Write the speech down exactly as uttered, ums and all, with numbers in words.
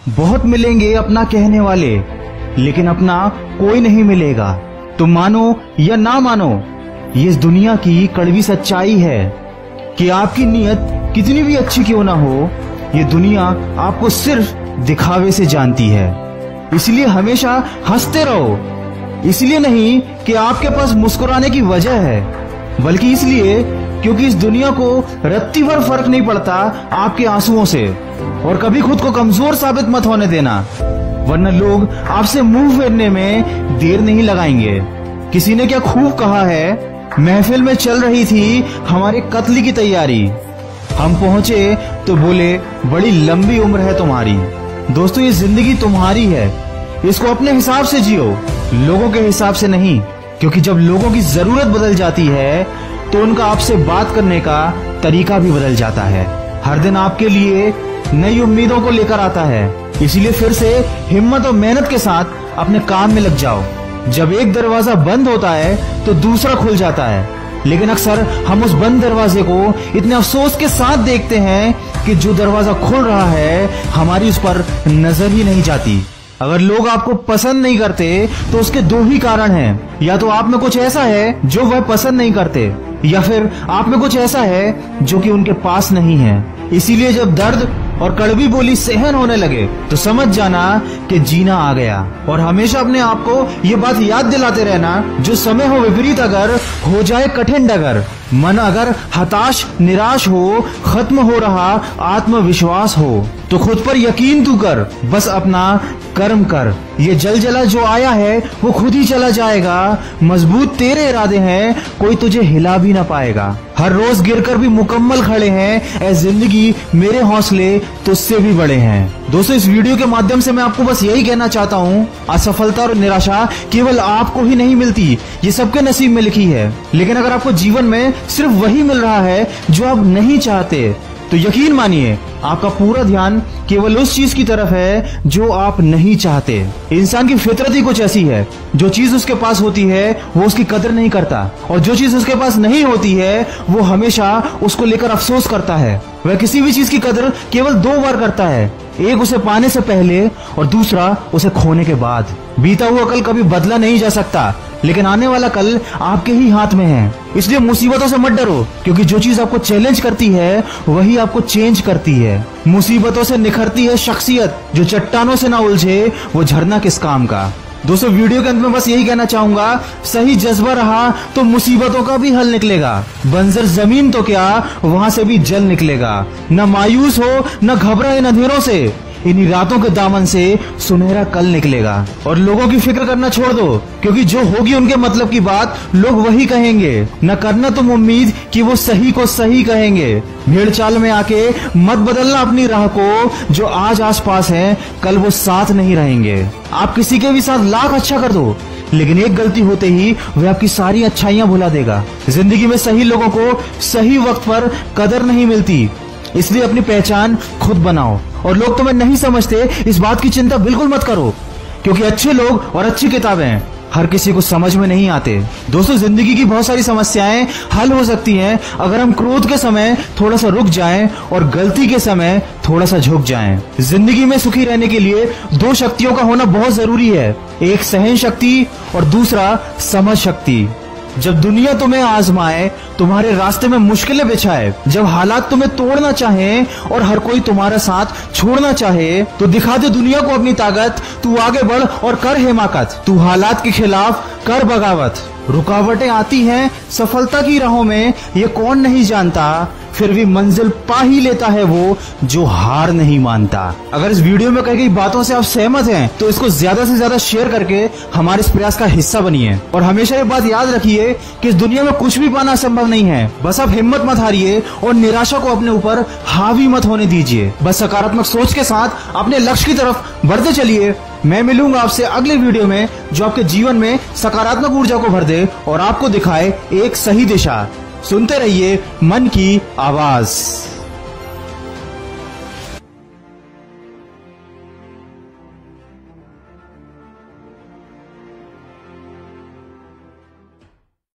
बहुत मिलेंगे अपना कहने वाले, लेकिन अपना कोई नहीं मिलेगा। तुम मानो या ना मानो, ये इस दुनिया की कड़वी सच्चाई है कि आपकी नीयत कितनी भी अच्छी क्यों ना हो, ये दुनिया आपको सिर्फ दिखावे से जानती है। इसलिए हमेशा हंसते रहो, इसलिए नहीं कि आपके पास मुस्कुराने की वजह है, बल्कि इसलिए क्योंकि इस दुनिया को रत्ती भर फर्क नहीं पड़ता आपके आंसुओं से। और कभी खुद को कमजोर साबित मत होने देना, वरना लोग आपसे मुंह फेरने में देर नहीं लगाएंगे। किसी ने क्या खूब कहा है, महफिल में चल रही थी हमारे कत्ल की तैयारी, हम पहुंचे तो बोले बड़ी लंबी उम्र है तुम्हारी। दोस्तों, ये जिंदगी तुम्हारी है, इसको अपने हिसाब से जियो, लोगों के हिसाब से नहीं। क्योंकि जब लोगों की जरूरत बदल जाती है तो उनका आपसे बात करने का तरीका भी बदल जाता है। हर दिन आपके लिए नई उम्मीदों को लेकर आता है, इसलिए फिर से हिम्मत और मेहनत के साथ अपने काम में लग जाओ। जब एक दरवाजा बंद होता है तो दूसरा खुल जाता है, लेकिन अक्सर हम उस बंद दरवाजे को इतने अफसोस के साथ देखते हैं कि जो दरवाजा खुल रहा है हमारी उस पर नजर ही नहीं जाती। अगर लोग आपको पसंद नहीं करते तो उसके दो ही कारण हैं, या तो आप में कुछ ऐसा है जो वह पसंद नहीं करते, या फिर आप में कुछ ऐसा है जो कि उनके पास नहीं है। इसीलिए जब दर्द और कड़वी बोली सहन होने लगे तो समझ जाना कि जीना आ गया। और हमेशा अपने आप को ये बात याद दिलाते रहना, जो समय हो विपरीत अगर हो जाए कठिन डगर, मन अगर हताश निराश हो, खत्म हो रहा आत्मविश्वास हो, तो खुद पर यकीन तू कर, बस अपना कर्म कर। ये जल जला जो आया है वो खुद ही चला जाएगा, मजबूत तेरे इरादे हैं, कोई तुझे हिला भी ना पाएगा। हर रोज गिरकर भी मुकम्मल खड़े हैं, ऐ जिंदगी मेरे हौसले तुझसे भी बड़े हैं। दोस्तों, इस वीडियो के माध्यम से मैं आपको बस यही कहना चाहता हूँ, असफलता और निराशा केवल आपको ही नहीं मिलती, ये सबके नसीब में लिखी है। लेकिन अगर आपको जीवन में सिर्फ वही मिल रहा है जो आप नहीं चाहते, तो यकीन मानिए आपका पूरा ध्यान केवल उस चीज की तरफ है जो आप नहीं चाहते। इंसान की फितरत ही कुछ ऐसी है, जो चीज उसके पास होती है वो उसकी कदर नहीं करता, और जो चीज उसके पास नहीं होती है वो हमेशा उसको लेकर अफसोस करता है। वह किसी भी चीज की कदर केवल दो बार करता है, एक उसे पाने से पहले और दूसरा उसे खोने के बाद। बीता हुआ कल कभी बदला नहीं जा सकता, लेकिन आने वाला कल आपके ही हाथ में है। इसलिए मुसीबतों से मत डरो, क्योंकि जो चीज आपको चैलेंज करती है वही आपको चेंज करती है। मुसीबतों से निखरती है शख्सियत, जो चट्टानों से ना उलझे वो झरना किस काम का। दोस्तों, वीडियो के अंत में बस यही कहना चाहूंगा, सही जज्बा रहा तो मुसीबतों का भी हल निकलेगा। बंजर जमीन तो क्या, वहां से भी जल निकलेगा। न मायूस हो, न घबराए न अंधेरों से, इन्हीं रातों के दामन से सुनहरा कल निकलेगा। और लोगों की फिक्र करना छोड़ दो, क्योंकि जो होगी उनके मतलब की बात लोग वही कहेंगे। न करना तुम उम्मीद कि वो सही को सही कहेंगे। भेड़ चाल में आके मत बदलना अपनी राह को, जो आज आसपास है कल वो साथ नहीं रहेंगे। आप किसी के भी साथ लाख अच्छा कर दो, लेकिन एक गलती होते ही वह आपकी सारी अच्छाइयां भुला देगा। जिंदगी में सही लोगों को सही वक्त पर कदर नहीं मिलती, इसलिए अपनी पहचान खुद बनाओ। और लोग तुम्हें नहीं समझते, इस बात की चिंता बिल्कुल मत करो, क्योंकि अच्छे लोग और अच्छी किताबें हर किसी को समझ में नहीं आते। दोस्तों, जिंदगी की बहुत सारी समस्याएं हल हो सकती हैं अगर हम क्रोध के समय थोड़ा सा रुक जाएं और गलती के समय थोड़ा सा झुक जाएं। जिंदगी में सुखी रहने के लिए दो शक्तियों का होना बहुत जरूरी है, एक सहन शक्ति और दूसरा समझ शक्ति। जब दुनिया तुम्हें आजमाए, तुम्हारे रास्ते में मुश्किलें बिछाए, जब हालात तुम्हें तोड़ना चाहे और हर कोई तुम्हारा साथ छोड़ना चाहे, तो दिखा दे दुनिया को अपनी ताकत। तू आगे बढ़ और कर हिमाकत, तू हालात के खिलाफ कर बगावत। रुकावटें आती हैं सफलता की राहों में, ये कौन नहीं जानता, फिर भी मंजिल पा ही लेता है वो जो हार नहीं मानता। अगर इस वीडियो में कही गई बातों से आप सहमत हैं तो इसको ज्यादा से ज्यादा शेयर करके हमारे इस प्रयास का हिस्सा बनिए। और हमेशा ये बात याद रखिए कि इस दुनिया में कुछ भी पाना संभव नहीं है, बस आप हिम्मत मत हारिए और निराशा को अपने ऊपर हावी मत होने दीजिए। बस सकारात्मक सोच के साथ अपने लक्ष्य की तरफ बढ़ते चलिए। मैं मिलूंगा आपसे अगले वीडियो में, जो आपके जीवन में सकारात्मक ऊर्जा को भर दे और आपको दिखाए एक सही दिशा। सुनते रहिए मन की आवाज।